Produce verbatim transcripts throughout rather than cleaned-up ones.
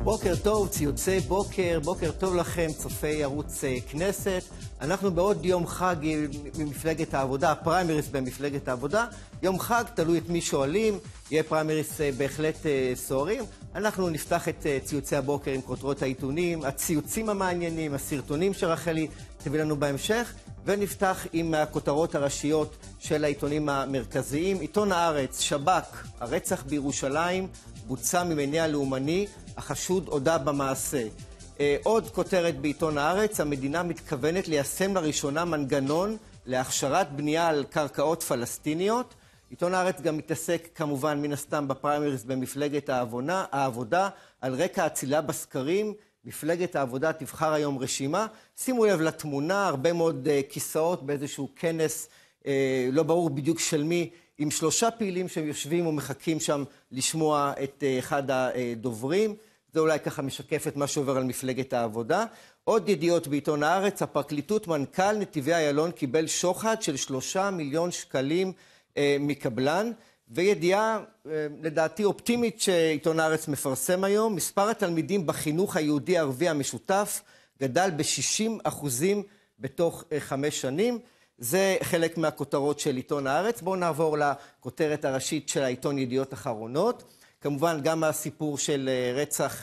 בוקר טוב, ציוצי בוקר, בוקר טוב לכם, צופי ערוץ כנסת. אנחנו בעוד יום חג ממפלגת העבודה, פריימריס במפלגת העבודה. יום חג, תלוי את מי שואלים, יהיה פריימריס בהחלט סוערים. אנחנו נפתח את ציוצי הבוקר עם כותרות העיתונים, הציוצים המעניינים, הסרטונים שרחלי תביא לנו בהמשך, ונפתח עם הכותרות הראשיות של העיתונים המרכזיים. עיתון הארץ, שב"כ, הרצח בירושלים, בוצע ממניע לאומני, החשוד הודה במעשה. עוד כותרת בעיתון הארץ, המדינה מתכוונת ליישם לראשונה מנגנון להכשרת בנייה על קרקעות פלסטיניות. עיתון הארץ גם מתעסק כמובן מן הסתם בפריימריס במפלגת העבודה, העבודה על רקע הצילה בסקרים. מפלגת העבודה תבחר היום רשימה. שימו לב לתמונה, הרבה מאוד uh, כיסאות באיזשהו כנס, uh, לא ברור בדיוק של מי, עם שלושה פעילים שהם יושבים ומחכים שם לשמוע את uh, אחד הדוברים. זה אולי ככה משקף את מה שעובר על מפלגת העבודה. עוד ידיעות בעיתון הארץ, הפרקליטות מנכ"ל נתיבי איילון קיבל שוחד של שלושה מיליון שקלים uh, מקבלן. וידיעה, לדעתי, אופטימית שעיתון הארץ מפרסם היום, מספר התלמידים בחינוך היהודי-ערבי המשותף גדל ב-שישים אחוזים בתוך חמש שנים. זה חלק מהכותרות של עיתון הארץ. בואו נעבור לכותרת הראשית של העיתון ידיעות אחרונות. כמובן, גם הסיפור של רצח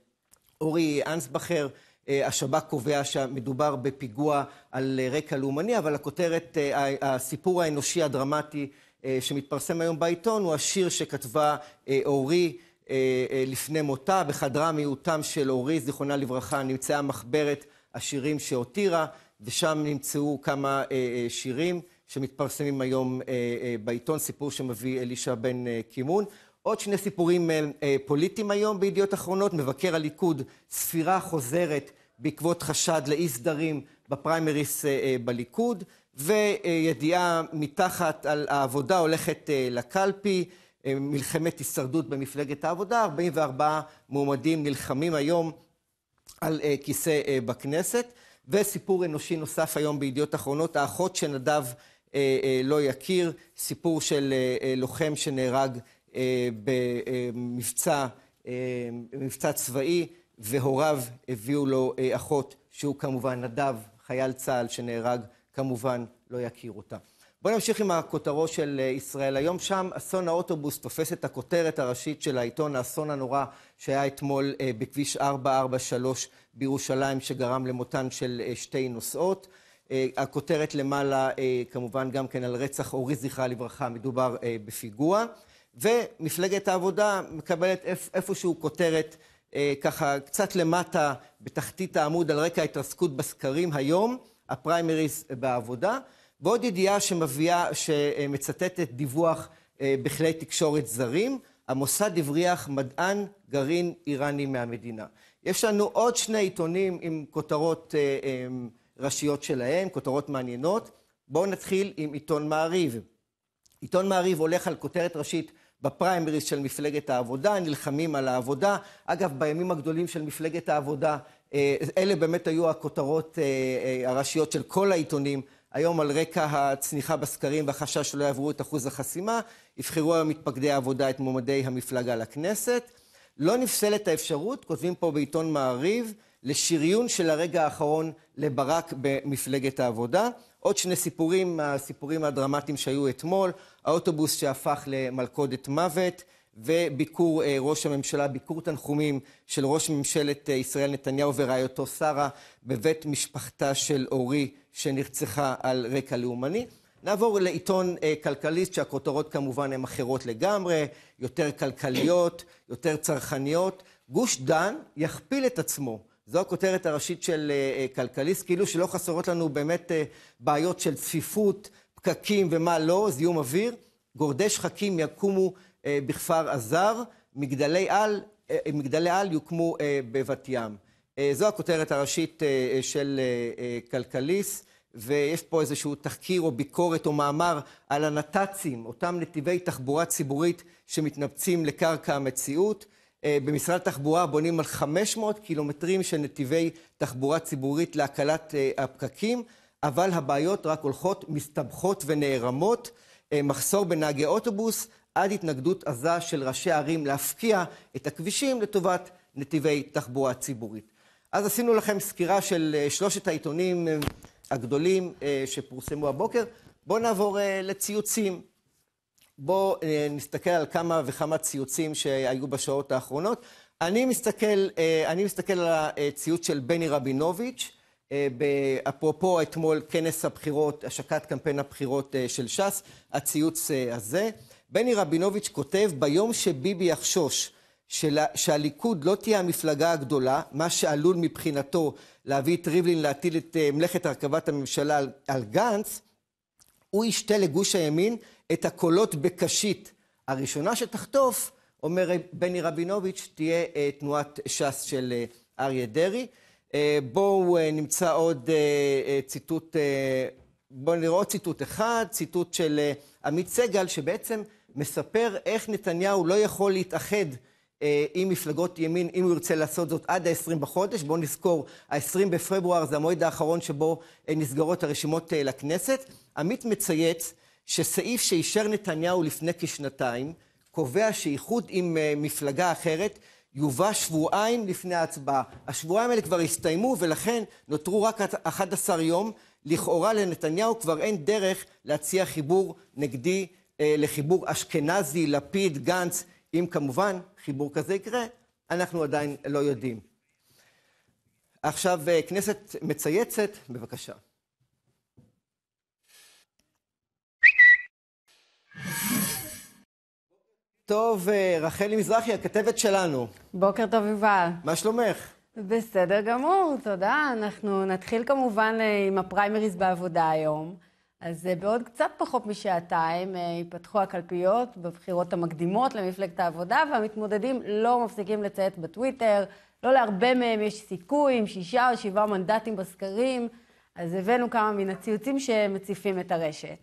אורי אנסבכר, השב"כ קובע שמדובר בפיגוע על רקע לאומני, אבל הכותרת, הסיפור האנושי הדרמטי, שמתפרסם היום בעיתון, הוא השיר שכתבה אורי לפני מותה. בחדרה מיעוטם של אורי, זיכרונה לברכה, נמצאה מחברת השירים שהותירה, ושם נמצאו כמה שירים שמתפרסמים היום בעיתון, סיפור שמביא אלישע בן קימון. עוד שני סיפורים פוליטיים היום בידיעות אחרונות, מבקר הליכוד, ספירה חוזרת בעקבות חשד לאי סדרים בפריימריס בליכוד, וידיעה מתחת על העבודה הולכת לקלפי, מלחמת הישרדות במפלגת העבודה, ארבעים וארבעה מועמדים נלחמים היום על כיסא בכנסת, וסיפור אנושי נוסף היום בידיעות אחרונות, האחות שנדב לא יכיר, סיפור של לוחם שנהרג במבצע, מבצע צבאי, והוריו הביאו לו אחות שהוא כמובן נדב, חייל צה"ל שנהרג, כמובן לא יכיר אותה. בואו נמשיך עם הכותרות של ישראל היום. שם אסון האוטובוס תופס את הכותרת הראשית של העיתון, האסון הנורא שהיה אתמול בכביש ארבע ארבע שלוש בירושלים, שגרם למותן של שתי נוסעות. הכותרת למעלה כמובן גם כן על רצח אורי זכרה לברכה, מדובר בפיגוע. ומפלגת העבודה מקבלת איפשהו כותרת ככה קצת למטה בתחתית העמוד על רקע ההתרסקות בסקרים היום, הפריימריס בעבודה, ועוד ידיעה שמביאה, שמצטטת דיווח בכלי תקשורת זרים, המוסד הבריח מדען גרעין איראני מהמדינה. יש לנו עוד שני עיתונים עם כותרות ראשיות שלהם, כותרות מעניינות. בואו נתחיל עם עיתון מעריב. עיתון מעריב הולך על כותרת ראשית בפריימריס של מפלגת העבודה, נלחמים על העבודה. אגב, בימים הגדולים של מפלגת העבודה, אלה באמת היו הכותרות הראשיות של כל העיתונים. היום על רקע הצניחה בסקרים והחשש שלא יעברו את אחוז החסימה, יבחרו היום מתפקדי העבודה את מועמדי המפלגה לכנסת. לא נפסלת האפשרות, כותבים פה בעיתון מעריב, לשריון של הרגע האחרון לברק במפלגת העבודה. עוד שני סיפורים, הסיפורים הדרמטיים שהיו אתמול, האוטובוס שהפך למלכודת מוות, וביקור ראש הממשלה, ביקור תנחומים של ראש ממשלת ישראל נתניהו ורעייתו שרה בבית משפחתה של אורי שנרצחה על רקע לאומני. נעבור לעיתון כלכליסט שהכותרות כמובן הן אחרות לגמרי, יותר כלכליות, יותר צרכניות. גוש דן יכפיל את עצמו. זו הכותרת הראשית של כלכליסט, כאילו שלא חסרות לנו באמת בעיות של צפיפות, פקקים ומה לא, זיהום אוויר. גורדי שחקים יקומו בכפר עזר, מגדלי על, מגדלי על יוקמו בבת ים. זו הכותרת הראשית של כלכליסט, ויש פה איזשהו תחקיר או ביקורת או מאמר על הנת"צים, אותם נתיבי תחבורה ציבורית שמתנפצים לקרקע המציאות. במשרד התחבורה בונים על חמש מאות קילומטרים של נתיבי תחבורה ציבורית להקלת הפקקים, אבל הבעיות רק הולכות, מסתבכות ונערמות. מחסור בנהגי אוטובוס, עד התנגדות עזה של ראשי הערים להפקיע את הכבישים לטובת נתיבי תחבורה ציבורית. אז עשינו לכם סקירה של שלושת העיתונים הגדולים שפורסמו הבוקר. בואו נעבור לציוצים. בואו נסתכל על כמה וכמה ציוצים שהיו בשעות האחרונות. אני מסתכל, אני מסתכל על הציוץ של בני רבינוביץ', אפרופו אתמול כנס הבחירות, השקת קמפיין הבחירות של ש"ס, הציוץ הזה. בני רבינוביץ' כותב, ביום שביבי יחשוש שהליכוד לא תהיה המפלגה הגדולה, מה שעלול מבחינתו להביא את ריבלין להטיל את מלאכת הרכבת הממשלה על, על גנץ, הוא ישתה לגוש הימין את הקולות בקשית. הראשונה שתחטוף, אומר בני רבינוביץ', תהיה תנועת ש"ס של אריה דרעי. בואו נמצא עוד ציטוט, בואו נראה עוד ציטוט אחד, ציטוט של עמית סגל, שבעצם מספר איך נתניהו לא יכול להתאחד עם מפלגות ימין, אם הוא ירצה לעשות זאת עד ה-עשרים בחודש. בואו נזכור, ה-עשרים בפברואר זה המועד האחרון שבו נסגרות הרשימות לכנסת. עמית מצייץ שסעיף שאישר נתניהו לפני כשנתיים, קובע שאיחוד עם מפלגה אחרת יובא שבועיים לפני ההצבעה. השבועיים האלה כבר הסתיימו, ולכן נותרו רק אחד עשר יום. לכאורה לנתניהו כבר אין דרך להציע חיבור נגדי אה, לחיבור אשכנזי, לפיד, גנץ, אם כמובן חיבור כזה יקרה, אנחנו עדיין לא יודעים. עכשיו כנסת מצייצת, בבקשה. טוב, רחלי מזרחי, הכתבת שלנו. בוקר טוב, יובל. מה שלומך? בסדר גמור, תודה. אנחנו נתחיל כמובן עם הפריימריז בעבודה היום. אז בעוד קצת פחות משעתיים ייפתחו הקלפיות בבחירות המקדימות למפלגת העבודה, והמתמודדים לא מפסיקים לציית בטוויטר. לא להרבה מהם יש סיכוי עם שישה או שבעה מנדטים בסקרים. אז הבאנו כמה מן הציוצים שמציפים את הרשת.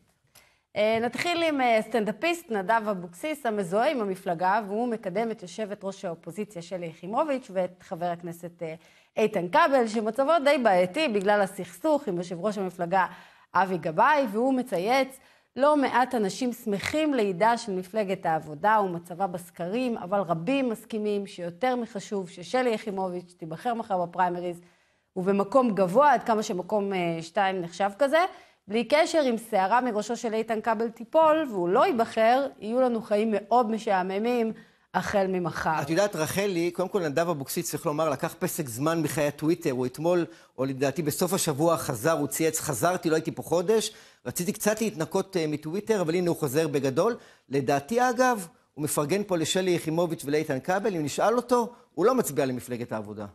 נתחיל עם סטנדאפיסט נדב אבוקסיס המזוהה עם המפלגה, והוא מקדם את יושבת ראש האופוזיציה שלי יחימוביץ' ואת חבר הכנסת איתן כבל, שמצבו די בעייתי בגלל הסכסוך עם יושב ראש המפלגה אבי גבאי, והוא מצייץ, לא מעט אנשים שמחים לידה של מפלגת העבודה ומצבה בסקרים, אבל רבים מסכימים שיותר מחשוב ששלי יחימוביץ' תיבחר מחר בפריימריז, ובמקום גבוה, עד כמה שמקום שתיים נחשב כזה, בלי קשר, עם שערה מראשו של איתן כבל טיפול, והוא לא ייבחר, יהיו לנו חיים מאוד משעממים, החל ממחר. את יודעת, רחלי, קודם כל נדב אבוקסיס, צריך לומר, לקח פסק זמן מחיי הטוויטר, הוא אתמול, או לדעתי בסוף השבוע חזר, הוא צייץ, חזרתי, לא הייתי פה חודש, רציתי קצת להתנקות מטוויטר, אבל הנה הוא חוזר בגדול. לדעתי, אגב, הוא מפרגן פה לשלי יחימוביץ' ולאיתן כבל, אם נשאל אותו, הוא לא מצביע למפלגת העבודה.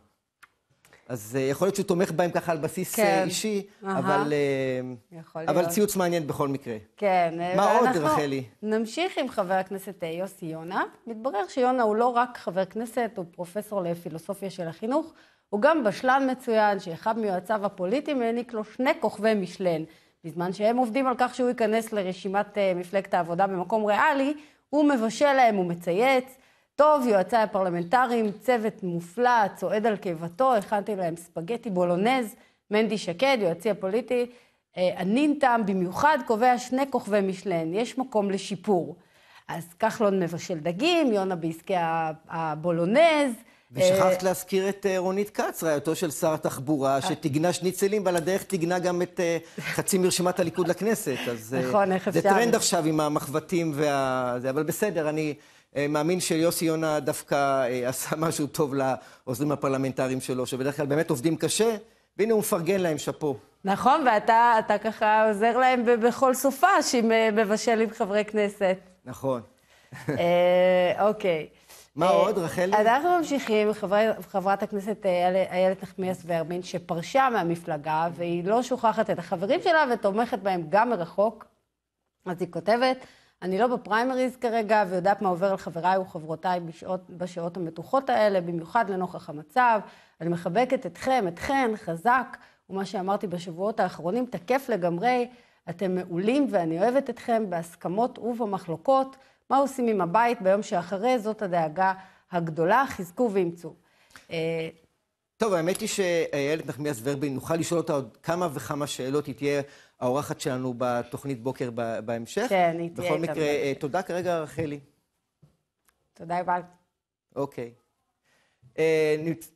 אז יכול להיות שהוא תומך בהם ככה על בסיס כן. אישי, אבל, אבל ציוץ מעניין בכל מקרה. כן. מה עוד, רחלי? נמשיך עם חבר הכנסת יוסי יונה. מתברר שיונה הוא לא רק חבר כנסת, הוא פרופסור לפילוסופיה של החינוך, הוא גם בשלן מצוין, שאחד מיועציו הפוליטיים העניק לו שני כוכבי משלן. בזמן שהם עובדים על כך שהוא ייכנס לרשימת מפלגת העבודה במקום ריאלי, הוא מבשל להם, הוא מצייץ, טוב, יועציי הפרלמנטריים, צוות מופלא, צועד על קיבתו, הכנתי להם ספגטי בולונז, מנדי שקד, יועצי הפוליטי, הנינטם במיוחד קובע שני כוכבי משלן, יש מקום לשיפור. אז כחלון מבשל דגים, יונה בעסקי הבולונז. ושכחת להזכיר את רונית כץ, רעייתו של שר התחבורה, שתגנה שניצלים, ועל הדרך תגנה גם את חצי מרשימת הליכוד לכנסת. נכון, איך אפשר. זה טרנד עכשיו עם המחבטים והזה, אבל בסדר, אני מאמין שיוסי יונה דווקא עשה משהו טוב לעוזרים הפרלמנטריים שלו, שבדרך כלל באמת עובדים קשה, והנה הוא מפרגן להם שפו. נכון, ואתה אתה ככה עוזר להם בכל סופה, שהם מבשלים חברי כנסת. נכון. אוקיי. מה עוד, רחלי? אנחנו ממשיכים, חברת הכנסת איילת נחמיאס ורבין, שפרשה מהמפלגה, והיא לא שוכחת את החברים שלה, ותומכת בהם גם מרחוק. אז היא כותבת, אני לא בפריימריז כרגע, ויודעת מה עובר על חבריי וחברותיי בשעות, בשעות המתוחות האלה, במיוחד לנוכח המצב. אני מחבקת אתכם, אתכן, חזק, ומה שאמרתי בשבועות האחרונים, תקף לגמרי, אתם מעולים ואני אוהבת אתכם בהסכמות ובמחלוקות. מה עושים עם הבית ביום שאחרי? זאת הדאגה הגדולה, חזקו ואמצו. טוב, האמת היא שאיילת נחמיאס ורבין, נוכל לשאול אותה עוד כמה וכמה שאלות, היא תהיה האורחת שלנו בתוכנית בוקר בהמשך. כן, היא תהיה. בכל מקרה, תודה כרגע, רחלי. תודה, יובל. אוקיי. אה, נמצ...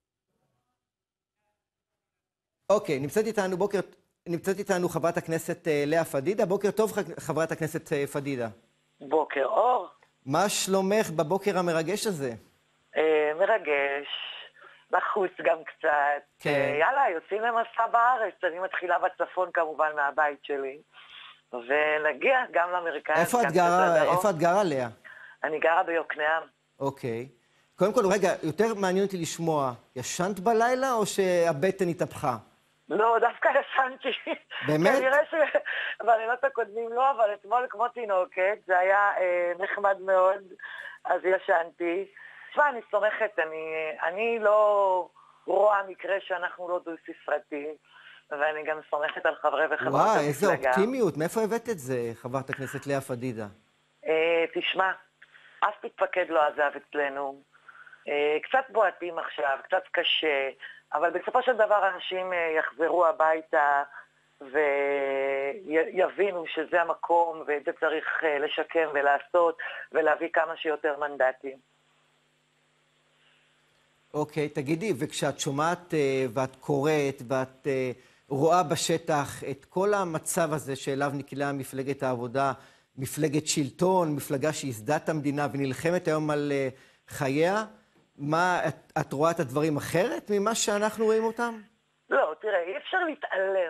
אוקיי, נמצאת איתנו בוקר, נמצאת איתנו חברת הכנסת אה, לאה פדידה. בוקר טוב, ח- חברת הכנסת אה, פדידה. בוקר אור. מה שלומך בבוקר המרגש הזה? אה, מרגש, לחוץ גם קצת. כן. אה, יאללה, יוצאים למסע בארץ. אני מתחילה בצפון כמובן מהבית שלי. ונגיע גם לאמריקאים. איפה את גרה, איפה את גרה, לאה? אני גרה ביוקנעם. אוקיי. קודם כל, רגע, יותר מעניין אותי לשמוע, ישנת בלילה או שהבטן התהפכה? לא, דווקא ישנתי. באמת? כנראה שבלילות הקודמים לא, אבל אתמול כמו תינוקת, זה היה אה, נחמד מאוד, אז ישנתי. תשמע, אני סומכת, אני, אני לא רואה מקרה שאנחנו לא דו-ספרתי, ואני גם סומכת על חברי וחברות המפלגה. וואי, איזה אופטימיות. מאיפה הבאת את זה, חברת הכנסת לאה פדידה? אה, תשמע, אף מתפקד לא עזב אצלנו. אה, קצת בועטים עכשיו, קצת קשה, אבל בסופו של דבר אנשים אה, יחזרו הביתה ויבינו שזה המקום, ואת זה צריך אה, לשקם ולעשות, ולהביא כמה שיותר מנדטים. אוקיי, תגידי, וכשאת שומעת אה, ואת קוראת ואת אה, רואה בשטח את כל המצב הזה שאליו נקלעה מפלגת העבודה, מפלגת שלטון, מפלגה שייסדה את המדינה ונלחמת היום על אה, חייה, מה, את, את רואה את הדברים אחרת ממה שאנחנו רואים אותם? לא, תראה, אי אפשר להתעלם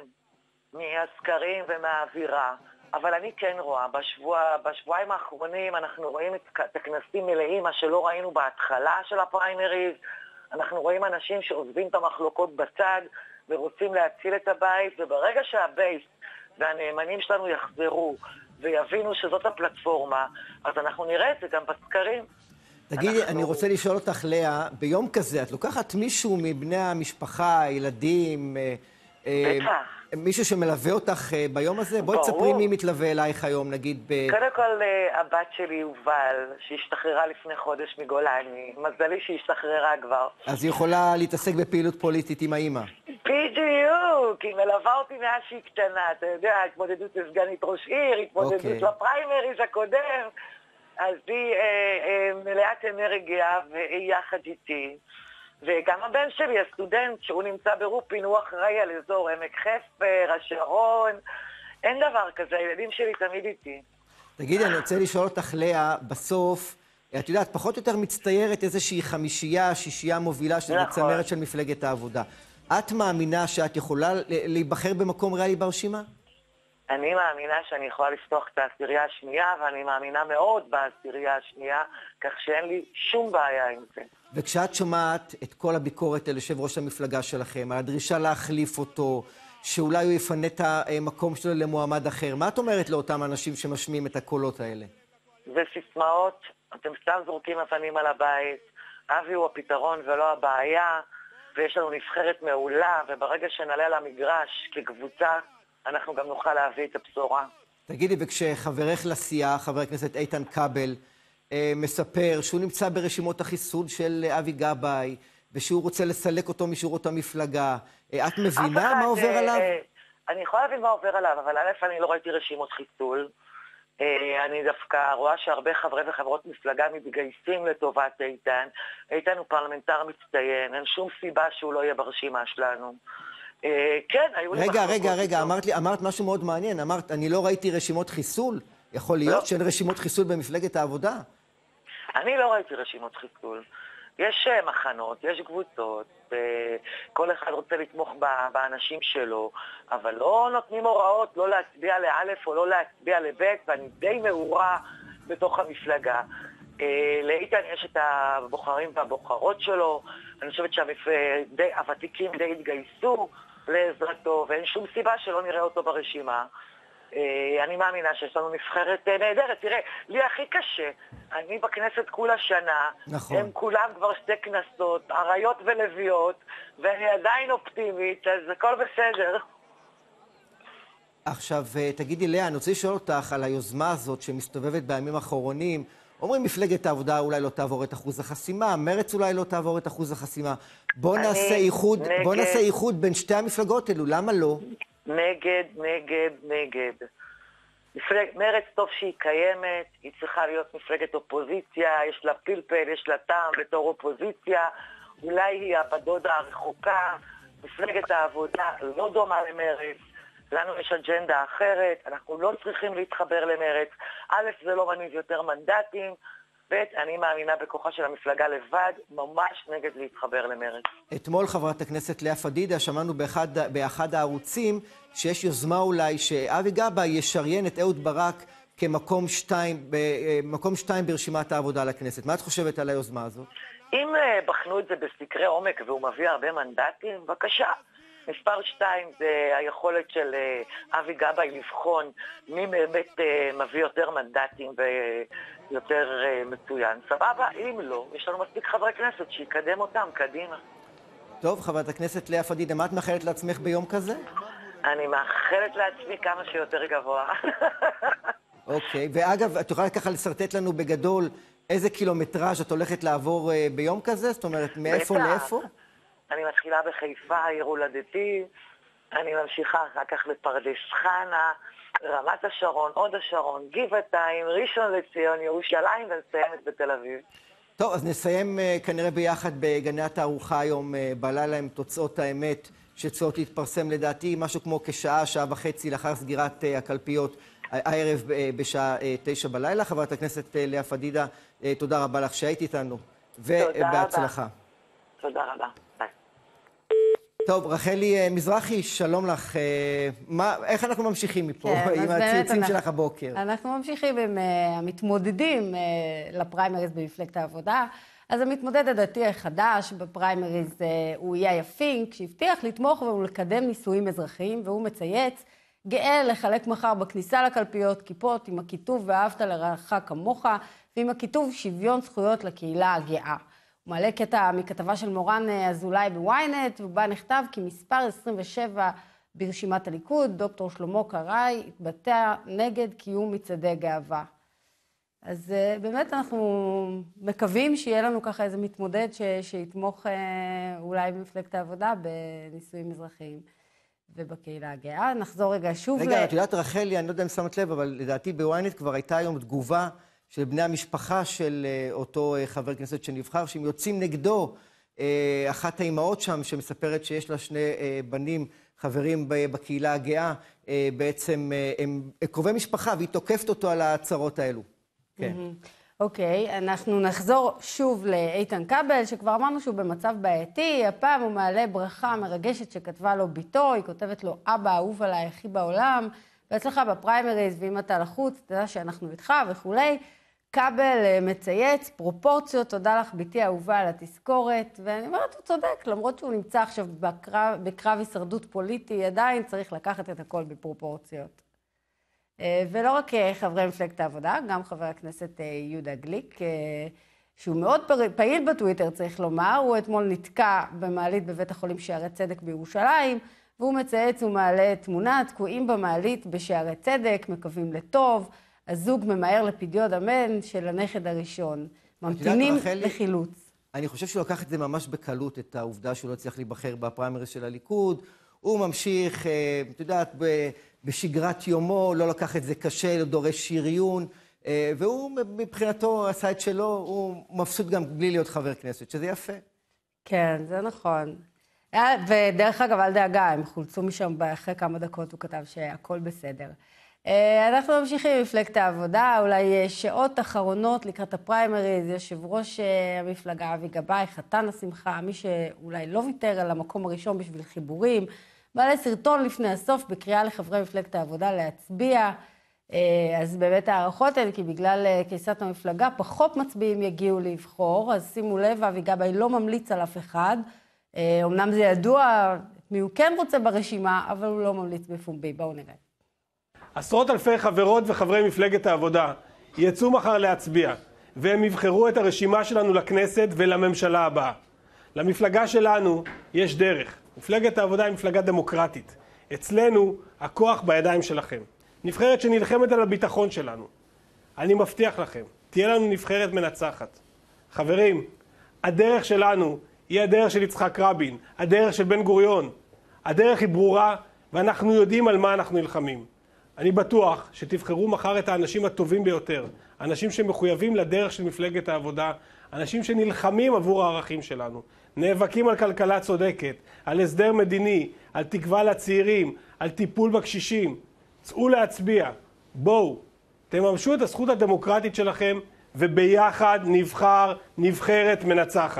מהסקרים ומהאווירה, אבל אני כן רואה, בשבוע, בשבועיים האחרונים אנחנו רואים את, את הכנסים מלאים, מה שלא ראינו בהתחלה של הפריימריז, אנחנו רואים אנשים שעוזבים את המחלוקות בצד ורוצים להציל את הבית, וברגע שהבייס והנאמנים שלנו יחזרו ויבינו שזאת הפלטפורמה, אז אנחנו נראה את זה גם בסקרים. תגידי, אנחנו... אני רוצה לשאול אותך, לאה, ביום כזה, את לוקחת מישהו מבני המשפחה, ילדים, בטח. מישהו שמלווה אותך ביום הזה? בואי תספרי מי מתלווה אלייך היום, נגיד ב... קודם כל, הבת שלי יובל, שהשתחררה לפני חודש מגולני. מזלי שהיא השתחררה כבר. אז היא יכולה להתעסק בפעילות פוליטית עם האמא. בדיוק, היא מלווה אותי מאז שהיא קטנה. אתה יודע, התמודדות לסגנית ראש עיר, התמודדות אוקיי. לפריימריז הקודם. אז היא אה, אה, מלאת אנרגיה והיא יחד איתי. וגם הבן שלי, הסטודנט, שהוא נמצא ברופין, הוא אחראי על אזור עמק חפר, השרון. אין דבר כזה, הילדים שלי תמיד איתי. תגידי, אני רוצה לשאול אותך, לאה, בסוף, את יודעת, פחות או יותר מצטיירת איזושהי חמישייה, שישייה מובילה, שזה נכון. בצמרת של מפלגת העבודה. את מאמינה שאת יכולה להיבחר במקום ריאלי ברשימה? אני מאמינה שאני יכולה לפתוח את העשירייה השנייה, ואני מאמינה מאוד בעשירייה השנייה, כך שאין לי שום בעיה עם זה. וכשאת שומעת את כל הביקורת על יושב ראש המפלגה שלכם, על הדרישה להחליף אותו, שאולי הוא יפנה את המקום שלו למועמד אחר, מה את אומרת לאותם אנשים שמשמיעים את הקולות האלה? זה סיסמאות, אתם סתם זורקים אבנים על הבית, אבי הוא הפתרון ולא הבעיה, ויש לנו נבחרת מעולה, וברגע שנעלה למגרש כקבוצה, אנחנו גם נוכל להביא את הבשורה. תגידי, וכשחברך לסיעה, חבר הכנסת איתן כבל, אה, מספר שהוא נמצא ברשימות החיסול של אבי גבאי, ושהוא רוצה לסלק אותו משורות המפלגה, אה, את מבינה אחד, מה עובר אה, עליו? אה, אני יכולה להבין מה עובר עליו, אבל א', אני לא ראיתי רשימות חיסול. אה, אני דווקא רואה שהרבה חברי וחברות מפלגה מתגייסים לטובת איתן. איתן הוא פרלמנטר מצטיין, אין שום סיבה שהוא לא יהיה ברשימה שלנו. כן, היו לי רגע, מחלוקות. רגע, רגע, אמרת לי, אמרת משהו מאוד מעניין, אמרת, אני לא ראיתי רשימות חיסול? יכול להיות לא. שאין רשימות חיסול במפלגת העבודה? אני לא ראיתי רשימות חיסול. יש מחנות, יש קבוצות, כל אחד רוצה לתמוך באנשים שלו, אבל לא נותנים הוראות לא להצביע לאלף או לא להצביע לבית, ואני די מעורה בתוך המפלגה. לאיתן יש את הבוחרים והבוחרות שלו, אני חושבת שהוותיקים די התגייסו לעזרתו, ואין שום סיבה שלא נראה אותו ברשימה. אני מאמינה שיש לנו נבחרת נהדרת. תראה, לי הכי קשה, אני בכנסת כולה שנה, נכון. הם כולם כבר שתי כנסות, עריות ולוויות, ואני עדיין אופטימית, אז הכל בסדר. עכשיו, תגידי, לאה, אני רוצה לשאול אותך על היוזמה הזאת שמסתובבת בימים האחרונים. אומרים, מפלגת העבודה אולי לא תעבור את אחוז החסימה, מרץ אולי לא תעבור את אחוז החסימה. בוא נעשה איחוד, נגד... בוא נעשה איחוד בין שתי המפלגות האלו, למה לא? נגד, נגד, נגד. מפלג... מרץ טוב שהיא קיימת, היא צריכה להיות מפלגת אופוזיציה, יש לה פלפל, יש לה טעם בתור אופוזיציה, אולי היא הבדודה הרחוקה, מפלגת העבודה לא דומה למרץ, לנו יש אג'נדה אחרת, אנחנו לא צריכים להתחבר למרץ, א' זה לא מניב יותר מנדטים, ב' אני מאמינה בכוחה של המפלגה לבד, ממש נגד להתחבר למרץ. אתמול חברת הכנסת לאה פדידה, שמענו באחד, באחד הערוצים שיש יוזמה אולי שאבי גבאי ישריין את אהוד ברק כמקום שתיים, במקום שתיים ברשימת העבודה לכנסת. מה את חושבת על היוזמה הזאת? אם בחנו את זה בסקרי עומק והוא מביא הרבה מנדטים, בבקשה. מספר שתיים זה היכולת של אבי גבאי לבחון מי באמת מביא יותר מנדטים ויותר מצוין. סבבה, אם לא, יש לנו מספיק חברי כנסת שיקדם אותם קדימה. טוב, חברת הכנסת לאה פדידה, מה את מאחלת לעצמך ביום כזה? אני מאחלת לעצמי כמה שיותר גבוה. אוקיי, ואגב, את יכולה ככה לסרטט לנו בגדול איזה קילומטראז' את הולכת לעבור ביום כזה? זאת אומרת, מאיפה לאיפה? אני מתחילה בחיפה, עיר הולדתי, אני ממשיכה אחר כך לפרדס חנה, רמת השרון, עוד השרון, גבעתיים, ראשון לציון, ירושלים, ונסיימת בתל אביב. טוב, אז נסיים כנראה ביחד בגני התערוכה היום בלילה עם תוצאות האמת שצריכות להתפרסם לדעתי, משהו כמו כשעה, שעה וחצי לאחר סגירת הקלפיות הערב בשעה תשע בלילה. חברת הכנסת לאה פדידה, תודה רבה לך שהיית איתנו, ובהצלחה. תודה רבה. ביי. טוב, רחלי מזרחי, שלום לך. מה, איך אנחנו ממשיכים מפה כן, עם הציוצים שלך הבוקר? אנחנו ממשיכים עם uh, המתמודדים uh, לפריימריז במפלגת העבודה. אז המתמודד הדתי החדש בפריימריז uh, הוא יאיה פינק, שהבטיח לתמוך ולקדם נישואים אזרחיים, והוא מצייץ, גאה לחלק מחר בכניסה לקלפיות כיפות עם הכיתוב ואהבת לרעך כמוך, ועם הכיתוב שוויון זכויות לקהילה הגאה. הוא מעלה קטע מכתבה של מורן אזולאי בוויינט, ובה נכתב כי מספר עשרים ושבע ברשימת הליכוד, דוקטור שלמה קראי, התבטא נגד קיום מצעדי גאווה. אז באמת אנחנו מקווים שיהיה לנו ככה איזה מתמודד ש... שיתמוך אולי במפלגת העבודה בנישואים אזרחיים ובקהילה הגאה. נחזור רגע שוב רגע, ל... את יודעת רחלי, אני לא יודע אם שמת לב, אבל לדעתי בוויינט כבר הייתה היום תגובה של בני המשפחה של אותו חבר כנסת שנבחר, שהם יוצאים נגדו. אחת האימהות שם שמספרת שיש לה שני בנים חברים בקהילה הגאה, בעצם הם קרובי משפחה, והיא תוקפת אותו על ההצהרות האלו. כן. אוקיי, אנחנו נחזור שוב לאיתן כבל, שכבר אמרנו שהוא במצב בעייתי. הפעם הוא מעלה ברכה מרגשת שכתבה לו ביתו, היא כותבת לו, אבא אהוב עליי הכי בעולם, ואצלך בפריימריז, ואם אתה לחוץ, תדע שאנחנו איתך וכולי. כבל מצייץ, פרופורציות, תודה לך ביתי אהובה על התזכורת, ואני אומרת, הוא צודק, למרות שהוא נמצא עכשיו בקרב, בקרב הישרדות פוליטי, עדיין צריך לקחת את הכל בפרופורציות. ולא רק חברי מפלגת העבודה, גם חבר הכנסת יהודה גליק, שהוא מאוד פעיל בטוויטר, צריך לומר, הוא אתמול נתקע במעלית בבית החולים שערי צדק בירושלים, והוא מצייץ ומעלה תמונה, תקועים במעלית בשערי צדק, מקווים לטוב, הזוג ממהר לפדיון אמן של הנכד הראשון. ממתינים לחילוץ. אני חושב שהוא לקח את זה ממש בקלות, את העובדה שהוא לא צריך להיבחר בפריימריז של הליכוד. הוא ממשיך, את יודעת, בשגרת יומו, לא לקח את זה קשה, לא דורש שריון, והוא מבחינתו עשה את שלו, הוא מפסוד גם בלי להיות חבר כנסת, שזה יפה. כן, זה נכון. ודרך אגב, אל דאגה, הם חולצו משם אחרי כמה דקות, הוא כתב שהכל בסדר. אנחנו ממשיכים במפלגת העבודה, אולי שעות אחרונות לקראת הפריימריז, יושב ראש המפלגה אבי גבאי, חתן השמחה, מי שאולי לא ויתר על המקום הראשון בשביל חיבורים, מעלה סרטון לפני הסוף בקריאה לחברי מפלגת העבודה להצביע. אז באמת הערכות הן כי בגלל קריסת המפלגה פחות מצביעים יגיעו לבחור, אז שימו לב, אבי גבאי לא ממליץ על אף אחד, אמנם זה ידוע מי הוא כן רוצה ברשימה, אבל הוא לא ממליץ בפומבי. בואו נראה. עשרות אלפי חברות וחברי מפלגת העבודה יצאו מחר להצביע, והם יבחרו את הרשימה שלנו לכנסת ולממשלה הבאה. למפלגה שלנו יש דרך. מפלגת העבודה היא מפלגה דמוקרטית. אצלנו הכוח בידיים שלכם. נבחרת שנלחמת על הביטחון שלנו. אני מבטיח לכם, תהיה לנו נבחרת מנצחת. חברים, הדרך שלנו היא הדרך של יצחק רבין, הדרך של בן גוריון. הדרך היא ברורה ואנחנו יודעים על מה אנחנו נלחמים. אני בטוח שתבחרו מחר את האנשים הטובים ביותר, אנשים שמחויבים לדרך של מפלגת העבודה, אנשים שנלחמים עבור הערכים שלנו, נאבקים על כלכלה צודקת, על הסדר מדיני, על תקווה לצעירים, על טיפול בקשישים. צאו להצביע, בואו, תממשו את הזכות הדמוקרטית שלכם, וביחד נבחר נבחרת מנצחת.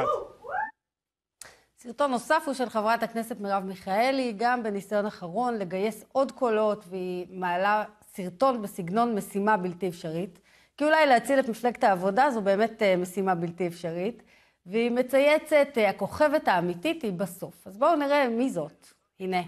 סרטון נוסף הוא של חברת הכנסת מרב מיכאלי, גם בניסיון אחרון לגייס עוד קולות, והיא מעלה סרטון בסגנון משימה בלתי אפשרית, כי אולי להציל את מפלגת העבודה זו באמת משימה בלתי אפשרית, והיא מצייצת, הכוכבת האמיתית היא בסוף. אז בואו נראה מי זאת. הנה.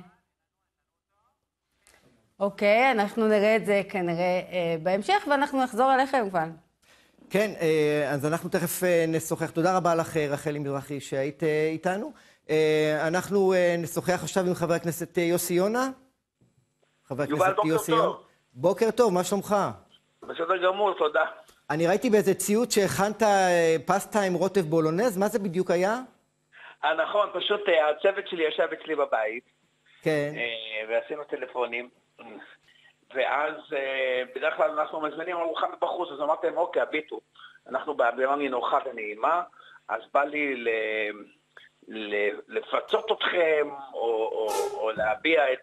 אוקיי, אנחנו נראה את זה כנראה בהמשך, ואנחנו נחזור אליכם כבר. כן, אז אנחנו תכף נשוחח. תודה רבה לך, רחלי מזרחי, שהיית איתנו. אנחנו נשוחח עכשיו עם חבר הכנסת יוסי יונה. חבר הכנסת יוסי יונה. בוקר טוב, מה שלומך? בסדר גמור, תודה. אני ראיתי באיזה ציוט שהכנת פסטה עם רוטב בולונז, מה זה בדיוק היה? נכון, פשוט הצוות שלי ישב אצלי בבית. כן. ועשינו טלפונים. ואז בדרך כלל אנחנו מזמינים ארוחה מבחוץ, אז אמרתם, אוקיי, הביטו, אנחנו באווירה נינוחה ונעימה, אז בא לי ל... לפצות אתכם, או, או, או להביע את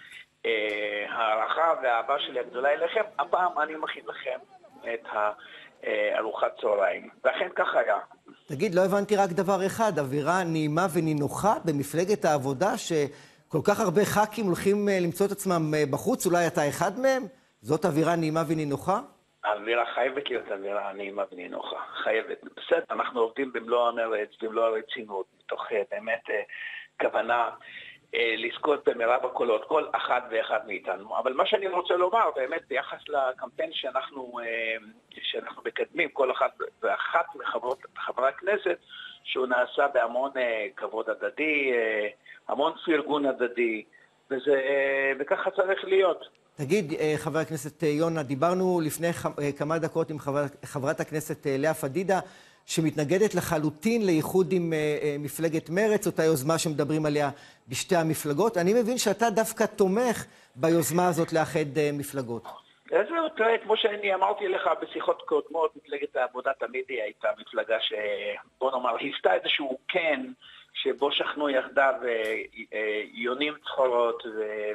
הערכה והאהבה שלי הגדולה אליכם. הפעם אני מכין לכם את ארוחת צהריים, ואכן כך היה. תגיד, לא הבנתי רק דבר אחד, אווירה נעימה ונינוחה במפלגת העבודה, שכל כך הרבה ח"כים הולכים למצוא את עצמם בחוץ, אולי אתה אחד מהם? זאת אווירה נעימה ונינוחה? האווירה חייבת להיות אווירה נעימה ונינוחה, חייבת. בסדר, אנחנו עובדים במלוא המרץ, במלוא הרצינות, מתוך באמת כוונה לזכות במרב הקולות, כל אחד ואחד מאיתנו. אבל מה שאני רוצה לומר, באמת ביחס לקמפיין שאנחנו, שאנחנו מקדמים, כל אחד ואחת מחברות, חברי הכנסת, שהוא נעשה בהמון כבוד הדדי, המון פרגון הדדי, וזה, וככה צריך להיות. תגיד, חבר הכנסת יונה, דיברנו לפני כמה דקות עם חבר, חברת הכנסת לאה פדידה, שמתנגדת לחלוטין לאיחוד עם מפלגת מרץ, אותה יוזמה שמדברים עליה בשתי המפלגות. אני מבין שאתה דווקא תומך ביוזמה הזאת לאחד מפלגות. זהו, תראה, כמו שאני אמרתי לך בשיחות קודמות, מפלגת העבודה תמיד היא הייתה מפלגה שבוא נאמר, היוותה איזשהו כן, שבו שכנו יחדיו יונים צחורות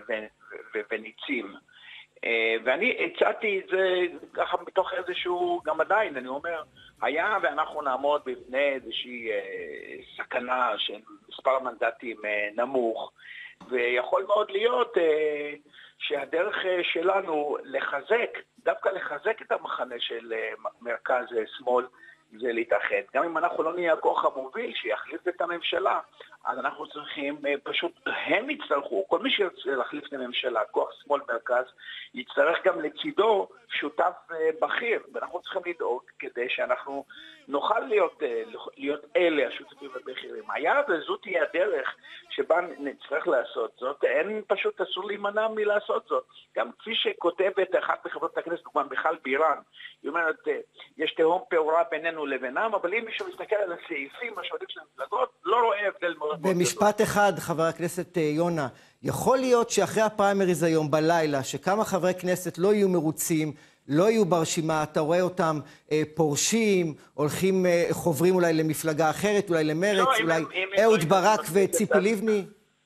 וניצים. ואני הצעתי את זה ככה מתוך איזשהו, גם עדיין, אני אומר, היה ואנחנו נעמוד בפני איזושהי סכנה של מספר מנדטים נמוך, ויכול מאוד להיות שהדרך שלנו לחזק, דווקא לחזק את המחנה של מרכז שמאל, זה להתאחד. גם אם אנחנו לא נהיה הכוח המוביל שיחליף את הממשלה, אז אנחנו צריכים, פשוט הם יצטרכו, כל מי שירצה להחליף את הממשלה, כוח שמאל מרכז, יצטרך גם לצידו שותף בכיר, ואנחנו צריכים לדאוג כדי שאנחנו נוכל להיות, להיות אלה השותפים הבכירים. היה וזאת תהיה הדרך שבה נצטרך לעשות זאת, אין פשוט אסור להימנע מלעשות זאת. גם כפי שכותבת אחת מחברות הכנסת, דוגמה מיכל בירן, היא אומרת, יש תהום פעורה בינינו לבינם, אבל אם מישהו מסתכל על הסעיפים, השעודים של המפלגות, לא רואה הבדל מאוד. במשפט אחד, חבר הכנסת יונה, יכול להיות שאחרי הפריימריז היום בלילה, שכמה חברי כנסת לא יהיו מרוצים, לא יהיו ברשימה, אתה רואה אותם אה, פורשים, הולכים, אה, חוברים אולי למפלגה אחרת, אולי למרץ, לא, אולי אהוד ברק וציפי לבני?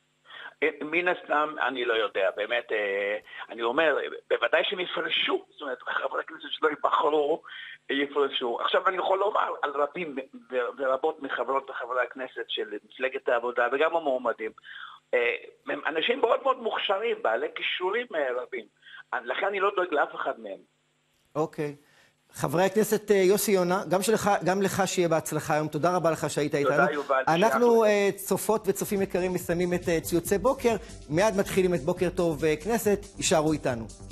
מן הסתם, אני לא יודע, באמת, אני אומר, בוודאי שהם יפרשו, זאת אומרת, חברי הכנסת שלא יבחרו, יפרשו. עכשיו אני יכול לומר על רבים ורבות מחברות וחברי הכנסת של מפלגת העבודה וגם המועמדים, הם אנשים מאוד מאוד מוכשרים, בעלי כישורים רבים, לכן אני לא דואג לאף אחד מהם. אוקיי. חברי הכנסת יוסי יונה, גם, שלך, גם לך שיהיה בהצלחה היום, תודה רבה לך שהיית איתנו. תודה יובל. אנחנו uh, צופות וצופים יקרים מסיימים את uh, ציוצי בוקר, מיד מתחילים את בוקר טוב uh, כנסת, יישארו איתנו.